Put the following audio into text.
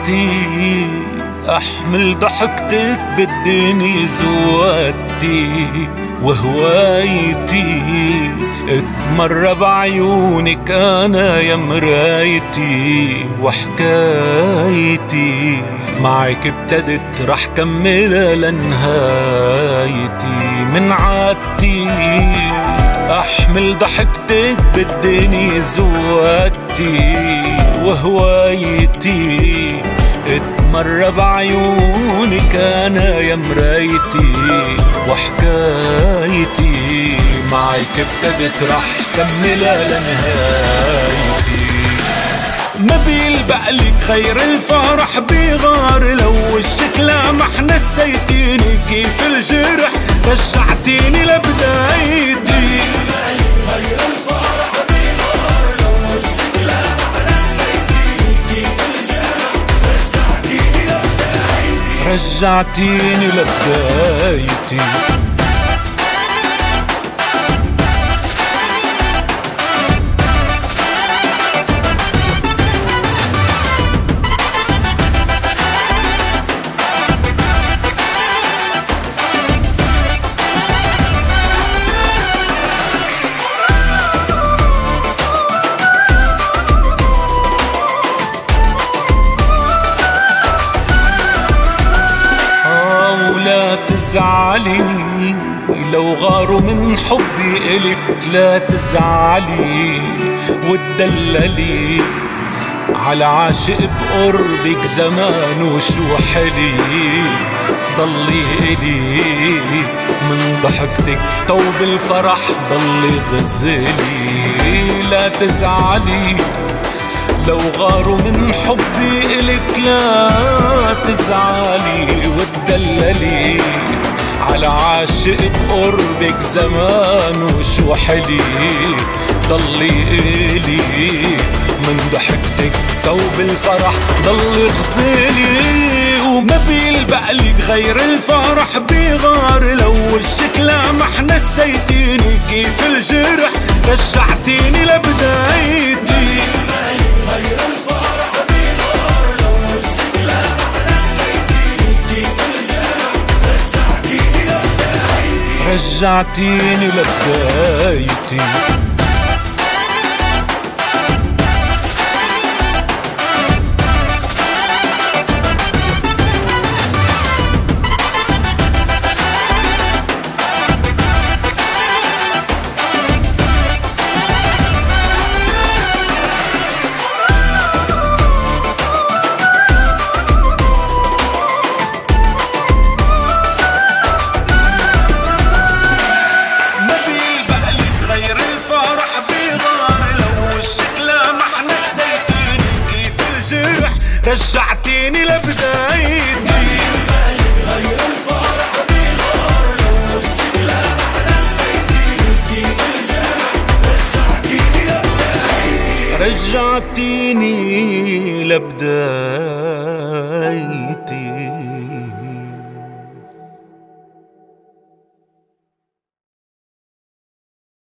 رجعتي احمل ضحكتك بالدنيا زوادتي وهوايتي اتمرى بعيونك انا يا مرايتي وحكايتي معك ابتدت رح كملها لنهايتي من عادتي احمل ضحكتك بالدنيا زوادتي وهوايتي اتمرى بعيونك انا يا مرايتي وحكايتي معك ابتدت رح كملها لنهايتي ما بيلبقلك غير الفرح بغار لو وشك لمح نسيتيني كيف الجرح رجعتيني لبدايتي غير الفرح بغار لو وشك لمح نسيتيني كيف الجرح رجعتيني لبدايتي تزعلي لو غاروا من حبي إلك لا تزعلي وتدللي على عاشق بقربك زمان وشو حلي ضلي إلي من ضحكتك توب الفرح ضلي غزلي لا تزعلي لو غاروا من حبي إلك لا تزعلي وتدللي على عاشق بقربك زمان وشو حلي ضلي إلي من ضحكتك توب الفرح ضلي غزلي وما بيلبقلك غير الفرح بغار لو وشك لمح نسيتيني كيف الجرح رجعتيني لبدايتي غير الفرح بغار لو وشك لمح نسيتيني كيف الجرح رجعتيني لبدايتي رجعتيني لبدايتي غير الفرح بغار لو وشك لمح نسيتيني كيف الجرح رجعتيني لبدايتي